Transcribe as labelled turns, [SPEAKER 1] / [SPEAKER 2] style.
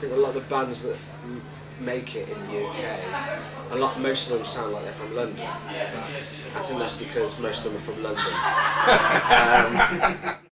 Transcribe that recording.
[SPEAKER 1] think a lot of the bands that make it in the UK, most of them sound like they're from London. I think that's because most of them are from London.